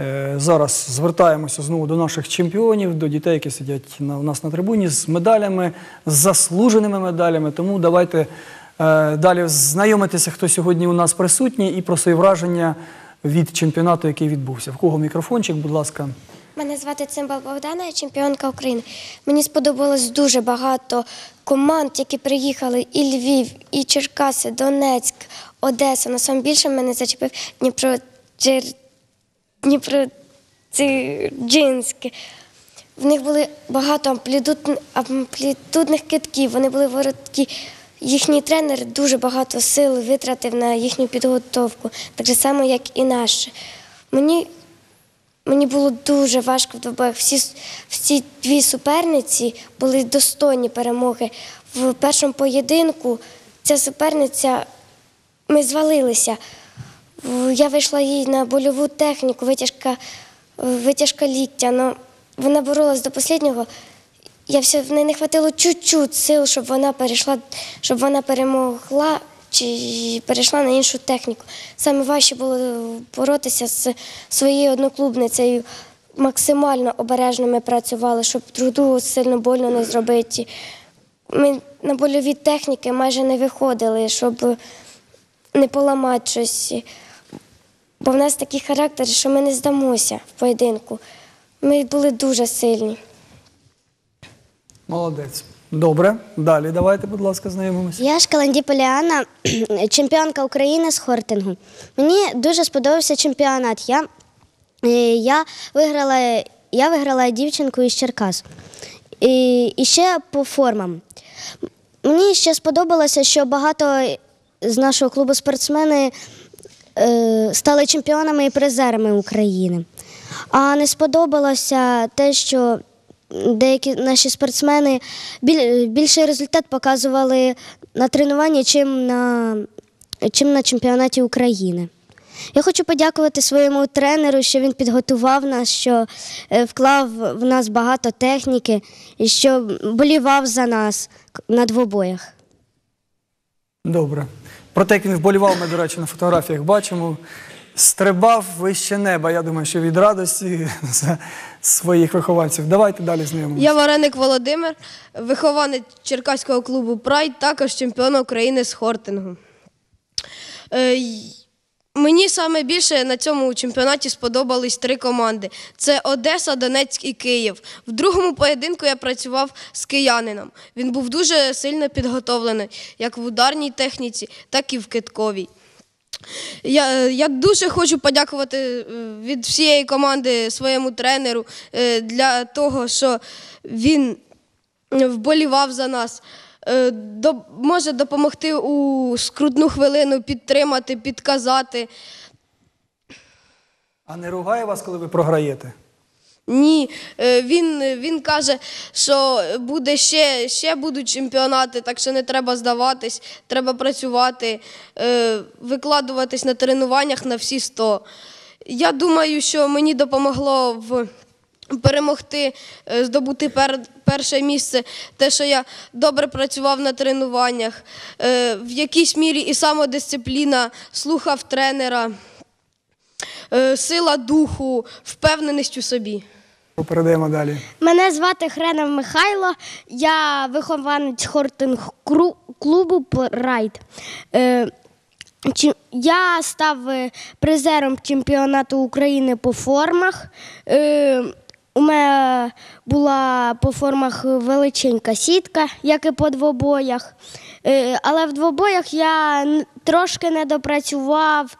Зараз звертаємося знову до наших чемпіонів, до дітей, які сидять у нас на трибуні з медалями, з заслуженими медалями. Тому давайте далі знайомитися, хто сьогодні у нас присутній, і про свої враження від чемпіонату, який відбувся. В кого мікрофончик, будь ласка. Мене звати Цимбал Богдана, я чемпіонка України. Мені сподобалось дуже багато команд, які приїхали: і Львів, і Черкаси, Донецьк, Одеса. Найбільше мене зачепив Дніпродзержинськ. В них були багато амплітудних кидків, вони були вороткі. Їхній тренер дуже багато сил витратив на їхню підготовку, так же само, як і наші. Мені було дуже важко в двобоях. Всі дві суперниці були достойні перемоги. В першому поєдинку ця суперниця, ми звалилися. Я вийшла їй на больову техніку, витяжка ліктя. Но вона боролась до останнього. В неї не вистачило чуть-чуть сил, щоб вона перемогла чи перейшла на іншу техніку. Саме важче було боротися з своєю одноклубницею. Максимально обережно ми працювали, щоб друг другу сильно больно не зробити. Ми на больові техніки майже не виходили, щоб не поламати щось. Бо в нас такий характер, що ми не здамося в поєдинку. Ми були дуже сильні. Молодець. Добре. Далі давайте, будь ласка, знайомимося. Я Шкаланді Поліана, чемпіонка України з хортингу. Мені дуже сподобався чемпіонат. Я виграла дівчинку із Черкас. І ще по формам. Мені ще сподобалося, що багато з нашого клубу спортсмени стали чемпіонами і призерами України. А не сподобалося те, що деякі наші спортсмени більший результат показували на тренуванні, чим на чемпіонаті України. Я хочу подякувати своєму тренеру, що він підготував нас, що вклав в нас багато техніки і що болівав за нас на двобоях. Добре. Про те, як він вболівав, ми, до речі, на фотографіях бачимо. Стрибав вище неба, я думаю, що від радості за своїх вихованців. Давайте далі знайомимося. Я Вареник Володимир, вихованець черкаського клубу «Прайд», також чемпіон України з хортингу. Мені саме більше на цьому чемпіонаті сподобались 3 команди. Це Одеса, Донецьк і Київ. В другому поєдинку я працював з киянином. Він був дуже сильно підготовлений, як в ударній техніці, так і в кидковій. Я дуже хочу подякувати від всієї команди своєму тренеру для того, що він вболівав за нас, може допомогти у скрутну хвилину, підтримати, підказати. А не ругає вас, коли ви програєте? Ні, він каже, що ще будуть чемпіонати, так що не треба здаватись, треба працювати, викладуватись на тренуваннях на всі 100. Я думаю, що мені допомогло перемогти, здобути перше місце, те, що я добре працював на тренуваннях, в якійсь мірі і самодисципліна, слухав тренера, сила духу, впевненість у собі. Передаємо далі. Мене звати Хренов Михайло, я вихованець хортинг-клубу «Прайд». Я став призером чемпіонату України по формах. У мене була по формах величенька сітка, як і по двобоях. Але в двобоях я трошки не допрацював,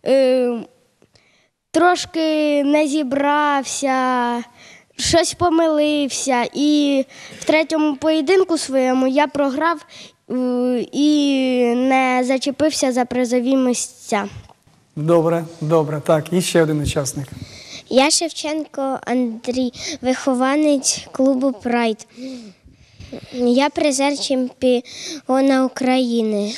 трошки не зібрався, щось помилився. І в третьому поєдинку своєму я програв і не зачепився за призові місця. Добре, добре. Так, і ще один учасник. Я Шевченко Андрій, вихованець клубу «Прайд». Я призер чемпіона України.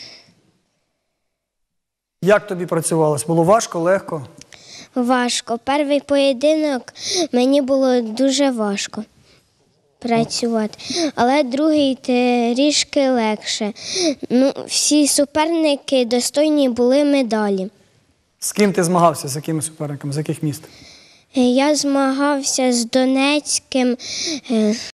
Як тобі працювалось? Було важко, легко? Важко. Перший поєдинок мені було дуже важко працювати, але другий трішки легше. Всі суперники достойні були медалі. З ким ти змагався, з якими суперниками, з яких міст? Я змагався з Донецьким,